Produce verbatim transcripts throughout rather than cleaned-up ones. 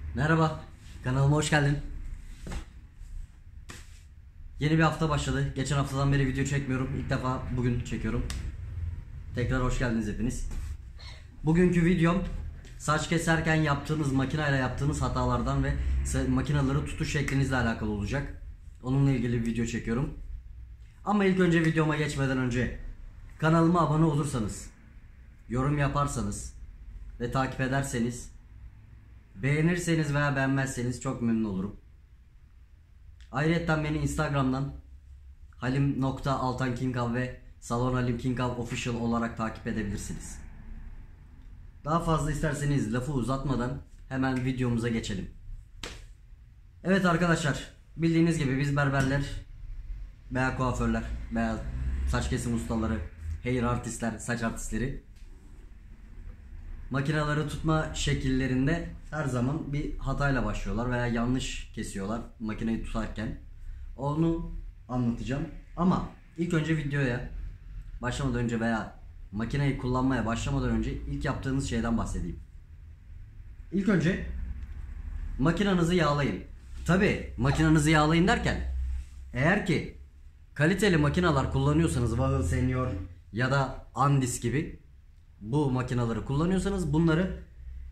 Merhaba, kanalıma hoş geldin. Yeni bir hafta başladı. Geçen haftadan beri video çekmiyorum. İlk defa bugün çekiyorum. Tekrar hoş geldiniz hepiniz. Bugünkü videom saç keserken yaptığınız, makineyle yaptığınız hatalardan ve makineleri tutuş şeklinizle alakalı olacak. Onunla ilgili bir video çekiyorum. Ama ilk önce videoma geçmeden önce kanalıma abone olursanız, yorum yaparsanız ve takip ederseniz, beğenirseniz veya beğenmezseniz çok memnun olurum. Ayrıca beni Instagram'dan halim nokta altankinkav ve Salon Halim Kinkav Official olarak takip edebilirsiniz. Daha fazla isterseniz lafı uzatmadan hemen videomuza geçelim. Evet arkadaşlar, bildiğiniz gibi biz berberler veya kuaförler veya saç kesim ustaları, hair artistler, saç artistleri makineleri tutma şekillerinde her zaman bir hatayla başlıyorlar veya yanlış kesiyorlar makineyi tutarken. Onu anlatacağım. Ama ilk önce videoya başlamadan önce veya makineyi kullanmaya başlamadan önce ilk yaptığınız şeyden bahsedeyim. İlk önce makinenizi yağlayın. Tabi makinenizi yağlayın derken, eğer ki kaliteli makineler kullanıyorsanız, Wahl Senior ya da Andis gibi bu makineleri kullanıyorsanız, bunları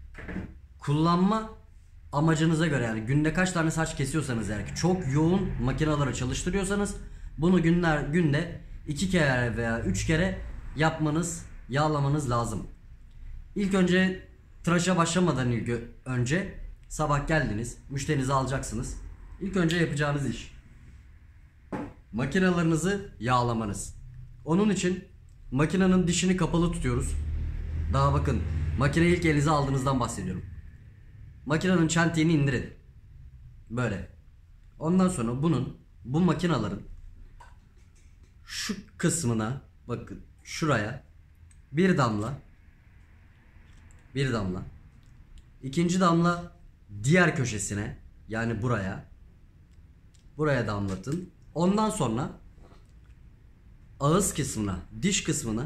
kullanma amacınıza göre, yani günde kaç tane saç kesiyorsanız, eğer ki çok yoğun makineleri çalıştırıyorsanız bunu günler günde iki kere veya üç kere yapmanız, yağlamanız lazım. İlk önce tıraşa başlamadan önce sabah geldiniz, müşterinizi alacaksınız. İlk önce yapacağınız iş makinelerinizi yağlamanız. Onun için makinenin dişini kapalı tutuyoruz. Daha bakın, makineyi ilk elinize aldığınızdan bahsediyorum. Makinenin çentiğini indirin. Böyle. Ondan sonra bunun, bu makinelerin şu kısmına, bakın şuraya bir damla, bir damla, ikinci damla diğer köşesine, yani buraya, buraya damlatın. Ondan sonra ağız kısmına, diş kısmına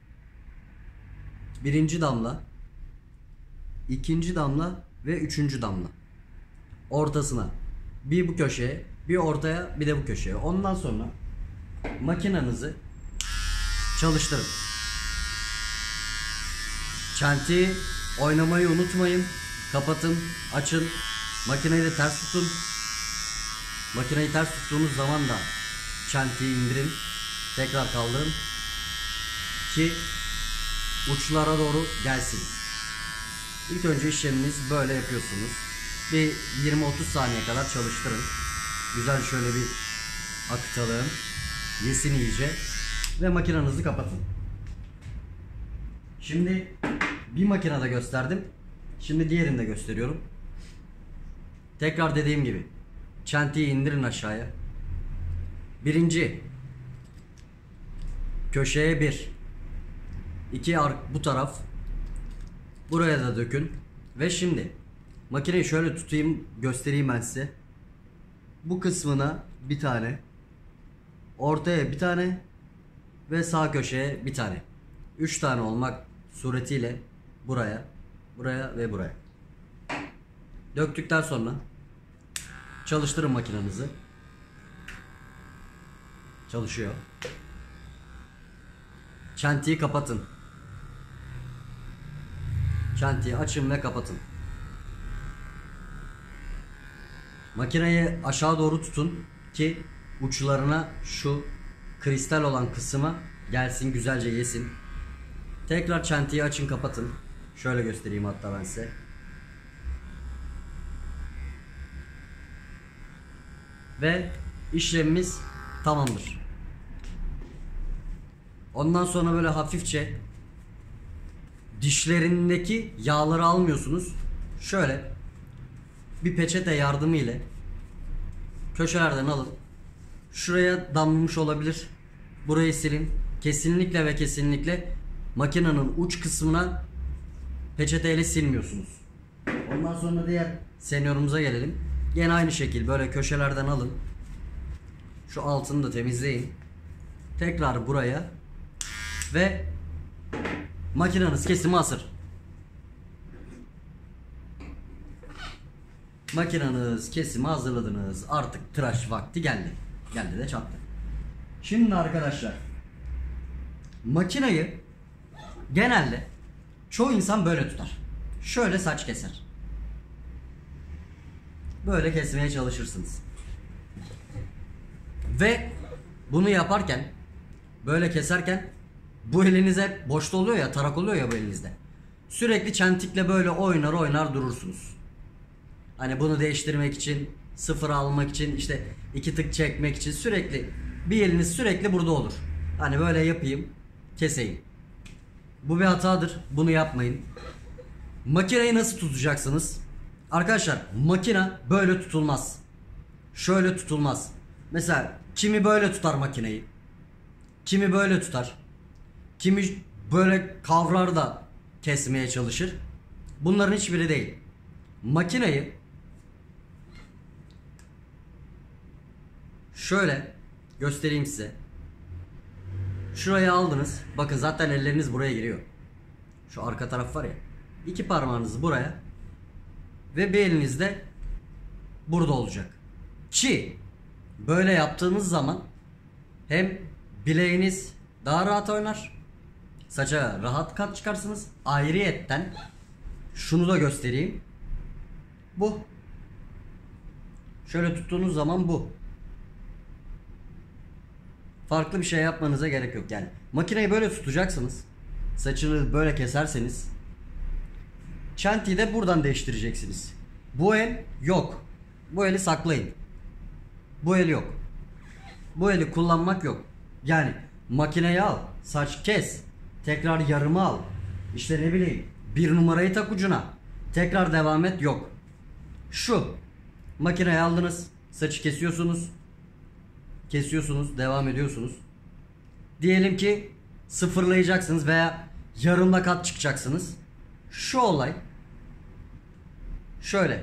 birinci damla, ikinci damla ve üçüncü damla. Ortasına. Bir bu köşeye, bir ortaya, bir de bu köşeye. Ondan sonra makinenizi çalıştırın. Çentiği oynamayı unutmayın. Kapatın, açın. Makineyi de ters tutun. Makineyi ters tuttuğunuz zaman da çentiği indirin. Tekrar kaldırın ki uçlara doğru gelsin. İlk önce işleminiz böyle yapıyorsunuz. Bir yirmi otuz saniye kadar çalıştırın. Güzel şöyle bir akıtalım. Yesin iyice. Ve makinenizi kapatın. Şimdi bir makinede gösterdim. Şimdi diğerini de gösteriyorum. Tekrar dediğim gibi çentiyi indirin aşağıya. Birinci köşeye bir, iki ark bu taraf, buraya da dökün. Ve şimdi makineyi şöyle tutayım, göstereyim ben size. Bu kısmına bir tane, ortaya bir tane ve sağ köşeye bir tane. Üç tane olmak suretiyle buraya, buraya ve buraya döktükten sonra çalıştırın makinenizi. Çalışıyor. Çentiyi kapatın. Çentiyi açın ve kapatın. Makineyi aşağı doğru tutun ki uçlarına şu kristal olan kısma gelsin, güzelce yesin. Tekrar çentiyi açın, kapatın. Şöyle göstereyim hatta ben size. Ve işlemimiz tamamdır. Ondan sonra böyle hafifçe dişlerindeki yağları almıyorsunuz. Şöyle bir peçete yardımı ile köşelerden alın. Şuraya damlamış olabilir. Burayı silin. Kesinlikle ve kesinlikle makinenin uç kısmına peçeteyle silmiyorsunuz. Ondan sonra diğer seniorumuza gelelim. Yine aynı şekil böyle köşelerden alın. Şu altını da temizleyin. Tekrar buraya ve makineniz kesimi hazır. Makinanız kesimi hazırladınız. Artık tıraş vakti geldi. Geldi de çattı. Şimdi arkadaşlar, makinayı genelde çoğu insan böyle tutar. Şöyle saç keser. Böyle kesmeye çalışırsınız. Ve bunu yaparken, böyle keserken bu eliniz hep boşta oluyor ya, tarak oluyor ya bu elinizde. Sürekli çentikle böyle oynar oynar durursunuz. Hani bunu değiştirmek için, sıfır almak için, işte iki tık çekmek için sürekli bir eliniz sürekli burada olur. Hani böyle yapayım, keseyim. Bu bir hatadır. Bunu yapmayın. Makineyi nasıl tutacaksınız? Arkadaşlar, makina böyle tutulmaz. Şöyle tutulmaz. Mesela kimi böyle tutar makineyi. Kimi böyle tutar. Kimi böyle kavrar da kesmeye çalışır. Bunların hiçbiri değil. Makineyi şöyle göstereyim size. Şuraya aldınız. Bakın zaten elleriniz buraya giriyor. Şu arka taraf var ya. İki parmağınızı buraya ve bir eliniz de burada olacak. Ki böyle yaptığınız zaman hem bileğiniz daha rahat oynar, saça rahat kat çıkarsınız. Ayrıyetten şunu da göstereyim. Bu. Şöyle tuttuğunuz zaman bu. Farklı bir şey yapmanıza gerek yok. Yani makineyi böyle tutacaksınız. Saçını böyle keserseniz çentiyi de buradan değiştireceksiniz. Bu el yok. Bu eli saklayın. Bu el yok. Bu eli kullanmak yok. Yani makineyi al, saç kes, tekrar yarımı al. İşte ne bileyim, bir numarayı tak ucuna, tekrar devam et, yok. Şu makineyi aldınız, saçı kesiyorsunuz. Kesiyorsunuz, devam ediyorsunuz. Diyelim ki sıfırlayacaksınız veya yarımda kat çıkacaksınız. Şu olay şöyle.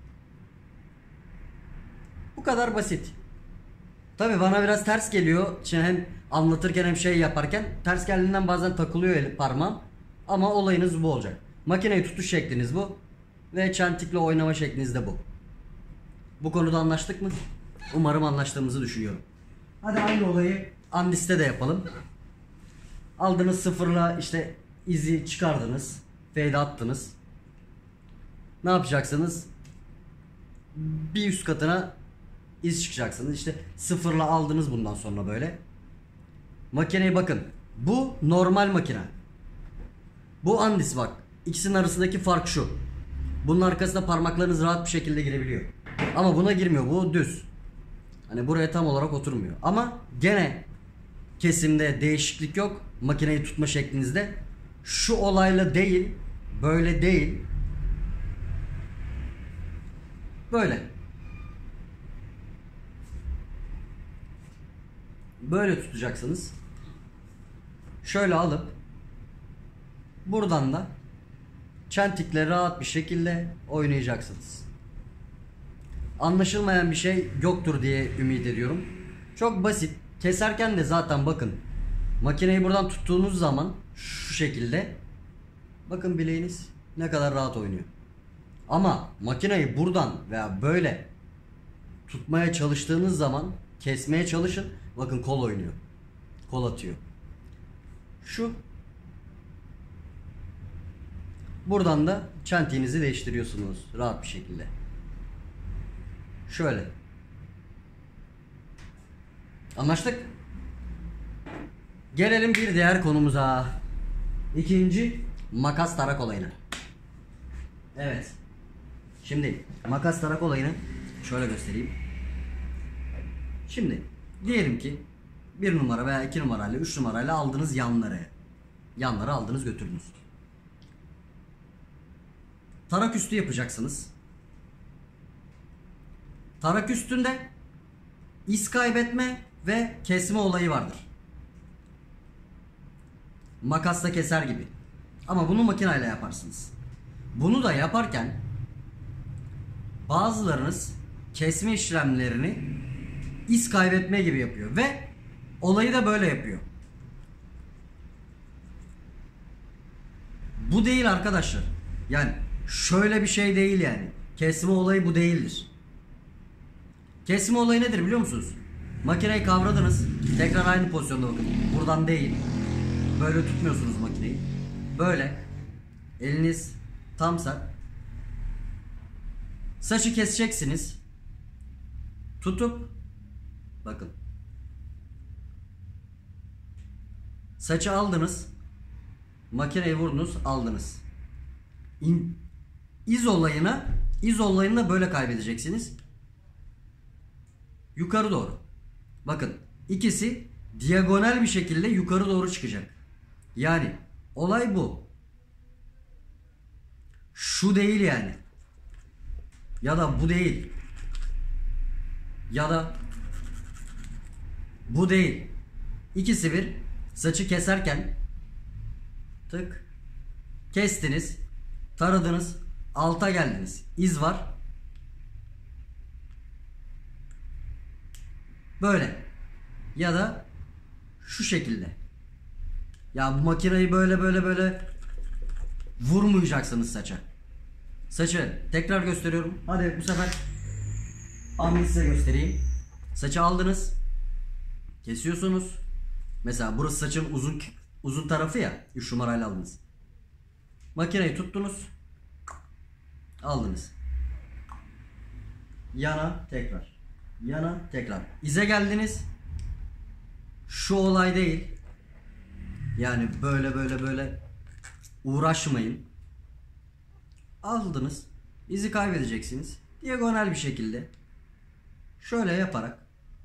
Bu kadar basit. Tabi bana biraz ters geliyor. Şimdi hem anlatırken hem şey yaparken ters geldiğinden bazen takılıyor el, parmağım. Ama olayınız bu olacak. Makineyi tutuş şekliniz bu. Ve çentikle oynama şekliniz de bu. Bu konuda anlaştık mı? Umarım anlaştığımızı düşünüyorum. Hadi aynı olayı Andis'te de yapalım. Aldınız sıfırla, işte izi çıkardınız. Fade attınız. Ne yapacaksınız? Bir üst katına iz çıkacaksınız. İşte sıfırla aldınız bundan sonra böyle. Makineyi bakın. Bu normal makine. Bu Andis bak. İkisinin arasındaki fark şu. Bunun arkasında parmaklarınız rahat bir şekilde girebiliyor. Ama buna girmiyor. Bu düz. Hani buraya tam olarak oturmuyor. Ama gene kesimde değişiklik yok. Makineyi tutma şeklinizde. Şu olayla değil. Böyle değil. Böyle. Böyle tutacaksınız. Şöyle alıp buradan da çentikle rahat bir şekilde oynayacaksınız. Anlaşılmayan bir şey yoktur diye ümit ediyorum. Çok basit. Keserken de zaten bakın. Makineyi buradan tuttuğunuz zaman şu şekilde. Bakın bileğiniz ne kadar rahat oynuyor. Ama makineyi buradan veya böyle tutmaya çalıştığınız zaman kesmeye çalışın. Bakın kol oynuyor. Kol atıyor. Şu. Buradan da çentiğinizi değiştiriyorsunuz rahat bir şekilde. Şöyle. Anlaştık. Gelelim bir diğer konumuza. İkinci makas tarak olayına. Evet. Şimdi makas tarak olayını şöyle göstereyim. Şimdi diyelim ki bir numara veya iki numarayla üç numarayla aldınız yanları. Yanları aldınız götürdünüz. Tarak üstü yapacaksınız. Tarak üstünde iz kaybetme ve kesme olayı vardır. Makasla keser gibi. Ama bunu makineyle yaparsınız. Bunu da yaparken bazılarınız kesme işlemlerini iz kaybetme gibi yapıyor ve olayı da böyle yapıyor. Bu değil arkadaşlar. Yani şöyle bir şey değil yani. kesme olayı bu değildir. Kesme olayı nedir biliyor musunuz? Makineyi kavradınız. Tekrar aynı pozisyonda bakın. Buradan değil. Böyle tutmuyorsunuz makineyi. Böyle. Eliniz tamsa. Saçı keseceksiniz. Tutup bakın. Saçı aldınız. Makineyi vurdunuz, aldınız. İn, iz olayına, iz olayını böyle kaybedeceksiniz. Yukarı doğru. Bakın, ikisi diagonal bir şekilde yukarı doğru çıkacak. Yani olay bu. Şu değil yani. Ya da bu değil. Ya da bu değil. İkisi bir. Saçı keserken tık kestiniz, taradınız, alta geldiniz. İz var. Böyle. Ya da şu şekilde. Ya bu makineyi böyle böyle böyle vurmayacaksınız saça. Saçı tekrar gösteriyorum. Hadi bu sefer anını size göstereyim. Saçı aldınız. Kesiyorsunuz. Mesela burası saçın uzun uzun tarafı ya. üç numarayla aldınız. Makineyi tuttunuz. Aldınız. Yana tekrar. Yana tekrar. İze geldiniz. Şu olay değil. Yani böyle böyle böyle uğraşmayın. Aldınız. İzi kaybedeceksiniz. Diagonal bir şekilde. Şöyle yaparak.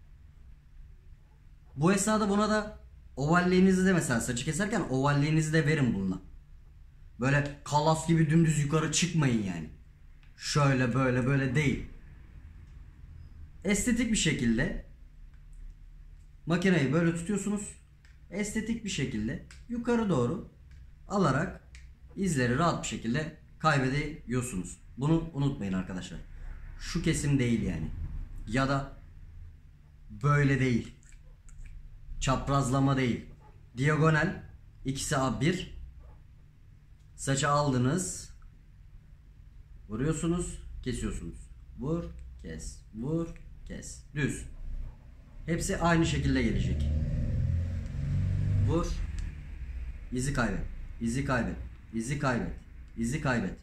Bu esnada buna da ovalliğinizi de mesela saçı keserken ovalliğinizi de verin bununla. Böyle kalas gibi dümdüz yukarı çıkmayın yani. Şöyle böyle böyle değil. Estetik bir şekilde makineyi böyle tutuyorsunuz. Estetik bir şekilde yukarı doğru alarak izleri rahat bir şekilde kaybediyorsunuz. Bunu unutmayın arkadaşlar. Şu kesim değil yani. Ya da böyle değil. Çaprazlama değil. Diagonal. İkisi bir. Saçı aldınız. Vuruyorsunuz. Kesiyorsunuz. Vur. Kes. Vur. Kes. Düz. Hepsi aynı şekilde gelecek. Vur. İzi kaybet. İzi kaybet. İzi kaybet. İzi kaybet.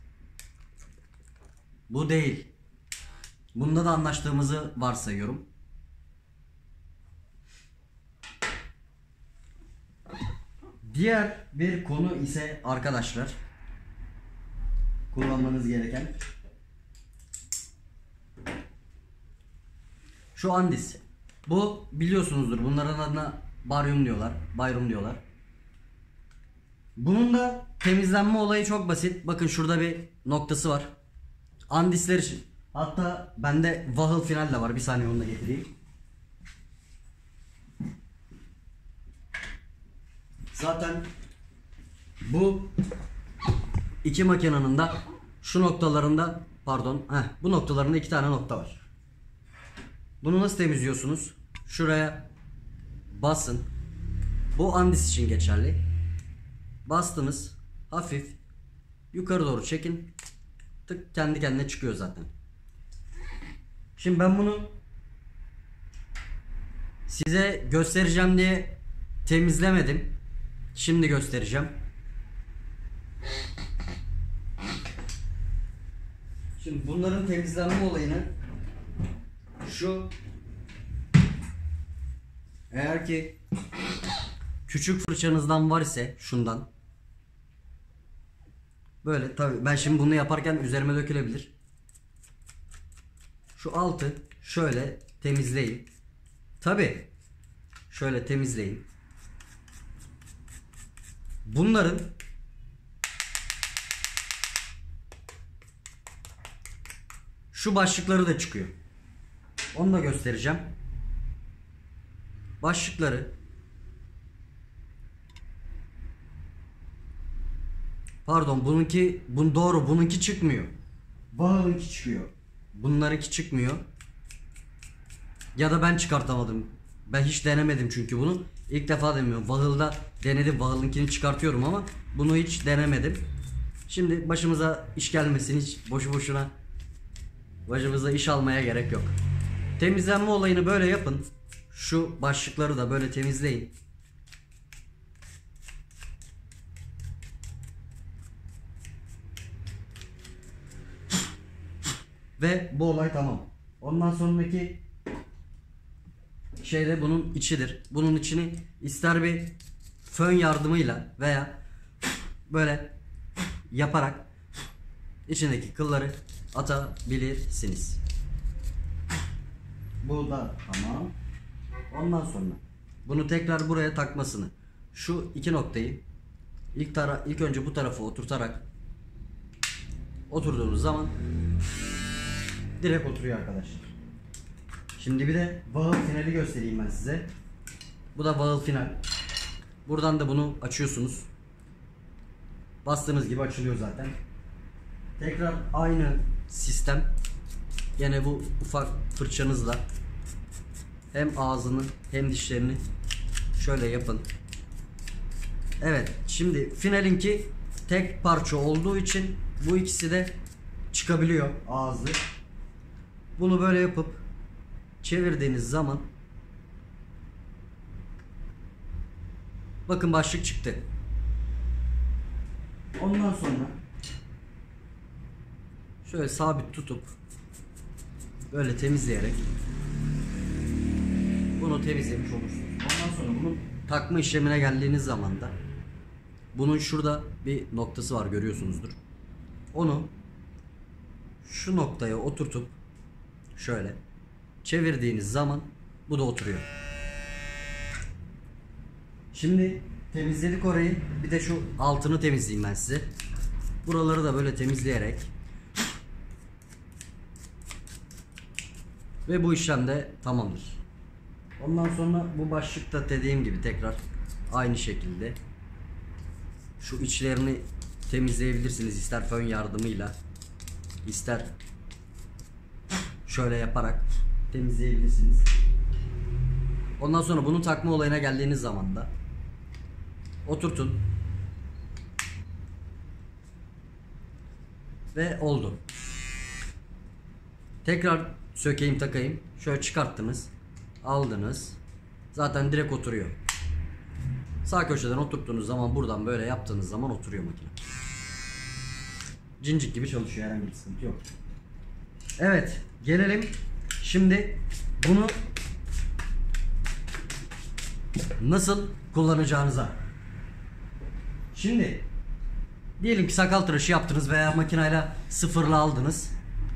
Bu değil. Bunda da anlaştığımızı varsayıyorum. Diğer bir konu ise arkadaşlar kullanmanız gereken şu andis. Bu biliyorsunuzdur. Bunların adına baryum diyorlar. Bayrum diyorlar. Bunun da temizlenme olayı çok basit. Bakın şurada bir noktası var. Andisler için. Hatta bende Wahel final de var. Bir saniye onu da getireyim. Zaten bu iki makinenin de şu noktalarında pardon heh, bu noktalarında iki tane nokta var. Bunu nasıl temizliyorsunuz? Şuraya basın. Bu andis için geçerli. Bastınız. Hafif yukarı doğru çekin. Tık kendi kendine çıkıyor zaten. Şimdi ben bunu size göstereceğim diye temizlemedim. Şimdi göstereceğim. Şimdi bunların temizlenme olayını şu, eğer ki küçük fırçanızdan var ise şundan böyle, tabi ben şimdi bunu yaparken üzerime dökülebilir. Şu altı şöyle temizleyin. Tabi şöyle temizleyin. Bunların şu başlıkları da çıkıyor. Onu da göstereceğim. Başlıkları pardon bununki bun doğru bununki çıkmıyor. Bahar'ınki çıkıyor. Bunlarınki çıkmıyor. Ya da ben çıkartamadım. Ben hiç denemedim çünkü bunu. İlk defa demiyorum. Wahil'da denedim. Wahil'inkini çıkartıyorum ama bunu hiç denemedim. Şimdi başımıza iş gelmesin, hiç boşu boşuna Başımıza iş almaya gerek yok. Temizlenme olayını böyle yapın. Şu başlıkları da böyle temizleyin. Ve bu olay tamam. Ondan sonraki şey de bunun içidir. Bunun içini ister bir fön yardımıyla veya böyle yaparak içindeki kılları atabilirsiniz. Bu da tamam. Ondan sonra bunu tekrar buraya takmasını, şu iki noktayı ilk tara ilk önce bu tarafa oturtarak oturduğunuz zaman direkt oturuyor arkadaşlar. Şimdi bir de bağıl finali göstereyim ben size. Bu da bağıl final. Buradan da bunu açıyorsunuz. Bastığınız gibi açılıyor zaten. Tekrar aynı sistem. Yine bu ufak fırçanızla hem ağzını hem dişlerini şöyle yapın. Evet, şimdi finalinki tek parça olduğu için bu ikisi de çıkabiliyor ağzı. Bunu böyle yapıp çevirdiğiniz zaman bakın başlık çıktı. Ondan sonra şöyle sabit tutup böyle temizleyerek bunu temizlemiş olursunuz. Ondan sonra bunun takma işlemine geldiğiniz zaman da bunun şurada bir noktası var, görüyorsunuzdur. Onu şu noktaya oturtup şöyle çevirdiğiniz zaman bu da oturuyor. Şimdi temizledik orayı. Bir de şu altını temizleyeyim ben size. Buraları da böyle temizleyerek ve bu işlem de tamamdır. Ondan sonra bu başlıkta dediğim gibi tekrar aynı şekilde şu içlerini temizleyebilirsiniz. İster fön yardımıyla, ister şöyle yaparak temizleyebilirsiniz. Ondan sonra bunun takma olayına geldiğiniz zaman da oturtun ve oldu. Tekrar sökeyim takayım. Şöyle çıkarttınız, aldınız, zaten direkt oturuyor. Sağ köşeden oturttuğunuz zaman, buradan böyle yaptığınız zaman oturuyor makine. Cincik gibi çalışıyor, herhangi bir sıkıntı yok. Evet, gelelim şimdi bunu nasıl kullanacağınıza. Şimdi diyelim ki sakal tıraşı yaptınız veya makinayla sıfırla aldınız.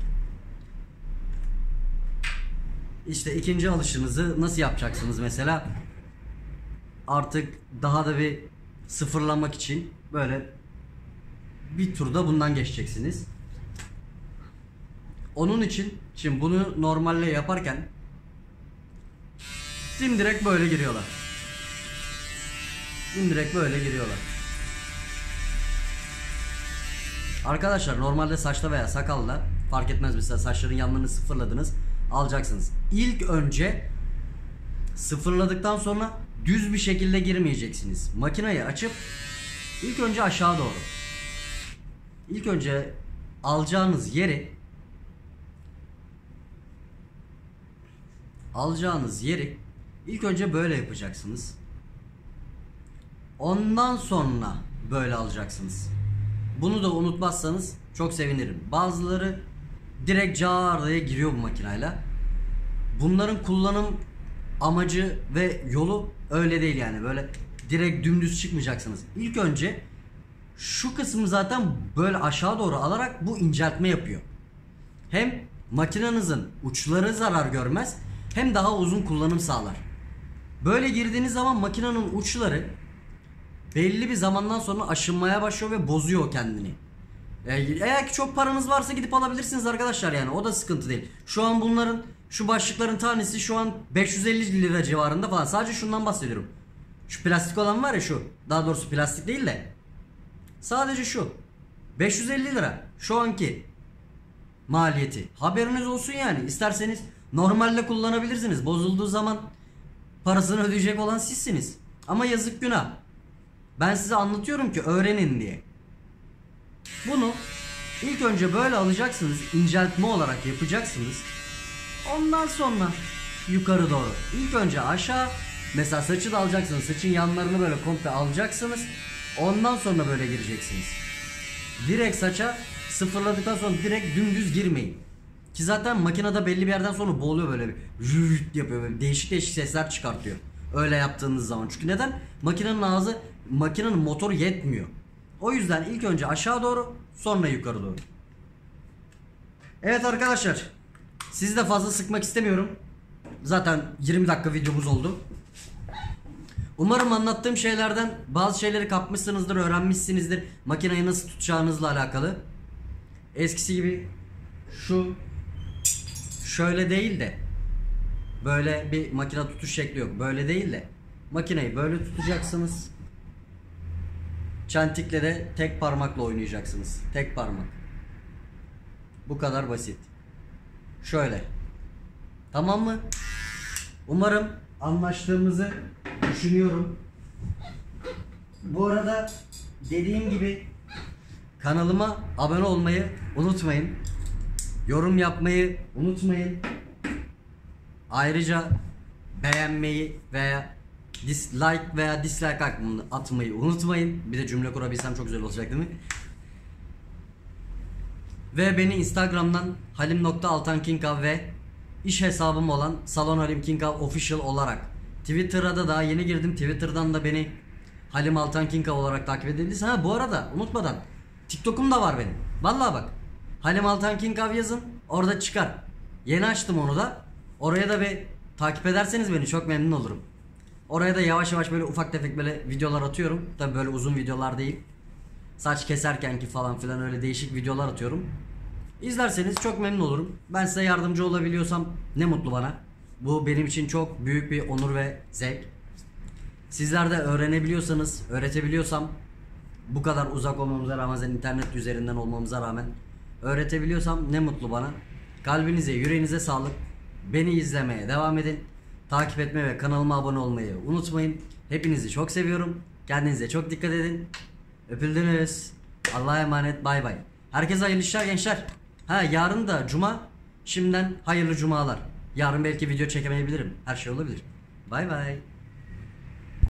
İşte ikinci alışınızı nasıl yapacaksınız mesela? Artık daha da bir sıfırlamak için böyle bir turda bundan geçeceksiniz. Onun için şimdi bunu normalde yaparken dimdirek böyle giriyorlar. Dimdirek böyle giriyorlar. Arkadaşlar normalde saçta veya sakalla fark etmez, mesela saçların yanlarını sıfırladınız, alacaksınız. İlk önce sıfırladıktan sonra düz bir şekilde girmeyeceksiniz. Makineyi açıp ilk önce aşağı doğru. İlk önce alacağınız yeri alacağınız yeri ilk önce böyle yapacaksınız. Ondan sonra böyle alacaksınız. Bunu da unutmazsanız çok sevinirim. Bazıları direkt caraya giriyor bu makinayla. Bunların kullanım amacı ve yolu öyle değil yani. Böyle direkt dümdüz çıkmayacaksınız. İlk önce şu kısmı zaten böyle aşağı doğru alarak bu inceltme yapıyor. Hem makinenizin uçları zarar görmez, hem daha uzun kullanım sağlar. Böyle girdiğiniz zaman makinenin uçları belli bir zamandan sonra aşınmaya başlıyor ve bozuyor kendini. Eğer ki çok paranız varsa gidip alabilirsiniz arkadaşlar, yani o da sıkıntı değil. Şu an bunların, şu başlıkların tanesi şu an beş yüz elli lira civarında falan. Sadece şundan bahsediyorum. Şu plastik olan var ya, şu. Daha doğrusu plastik değil de sadece şu. beş yüz elli lira şu anki maliyeti. Haberiniz olsun yani. İsterseniz normalde kullanabilirsiniz. Bozulduğu zaman parasını ödeyecek olan sizsiniz. Ama yazık, günah. Ben size anlatıyorum ki öğrenin diye. Bunu İlk önce böyle alacaksınız. İnceltme olarak yapacaksınız. Ondan sonra yukarı doğru. İlk önce aşağı. Mesela saçı da alacaksınız. Saçın yanlarını böyle komple alacaksınız. Ondan sonra böyle gireceksiniz. Direkt saça sıfırladıktan sonra direkt dümdüz girmeyin. Ki zaten makinede belli bir yerden sonra boğuluyor, böyle bir rüt yapıyor, böyle değişik değişik sesler çıkartıyor. Öyle yaptığınız zaman. Çünkü neden? Makinenin ağzı, makinenin motoru yetmiyor. O yüzden ilk önce aşağı doğru, sonra yukarı doğru. Evet arkadaşlar, sizi de fazla sıkmak istemiyorum. Zaten yirmi dakika videomuz oldu. Umarım anlattığım şeylerden bazı şeyleri kapmışsınızdır, öğrenmişsinizdir. Makineyi nasıl tutacağınızla alakalı. Eskisi gibi şu şöyle değil de böyle bir makine tutuş şekli yok. Böyle değil de makineyi böyle tutacaksınız. Çentikle de tek parmakla oynayacaksınız. Tek parmak. Bu kadar basit. Şöyle. Tamam mı? Umarım anlaştığımızı düşünüyorum. Bu arada dediğim gibi kanalıma abone olmayı unutmayın. Yorum yapmayı unutmayın. Ayrıca beğenmeyi veya dislike veya dislike atmayı unutmayın. Bir de cümle kurabilsem çok güzel olacak değil mi? Ve beni Instagram'dan halim nokta altankinkav ve iş hesabım olan Salon Halim Kinkav Official olarak, Twitter'a da daha yeni girdim. Twitter'dan da beni Halim Altan Kinkav olarak takip edebilirsiniz. Ha bu arada unutmadan TikTok'um da var benim. Vallahi bak. Halim Altan Kinkav yazın. Orada çıkar. Yeni açtım onu da. Oraya da bir takip ederseniz beni çok memnun olurum. Oraya da yavaş yavaş böyle ufak tefek böyle videolar atıyorum. Tabi böyle uzun videolar değil. Saç keserkenki falan filan öyle değişik videolar atıyorum. İzlerseniz çok memnun olurum. Ben size yardımcı olabiliyorsam ne mutlu bana. Bu benim için çok büyük bir onur ve zevk. Sizler de öğrenebiliyorsanız, öğretebiliyorsam, bu kadar uzak olmamıza rağmen, internet üzerinden olmamıza rağmen öğretebiliyorsam ne mutlu bana. Kalbinize, yüreğinize sağlık. Beni izlemeye devam edin. Takip etmeyi ve kanalıma abone olmayı unutmayın. Hepinizi çok seviyorum. Kendinize çok dikkat edin. Öpüldünüz. Allah'a emanet. Bay bay. Herkese hayırlı işler gençler. Ha yarın da cuma. Şimdiden hayırlı cumalar. Yarın belki video çekemeyebilirim. Her şey olabilir. Bay bay.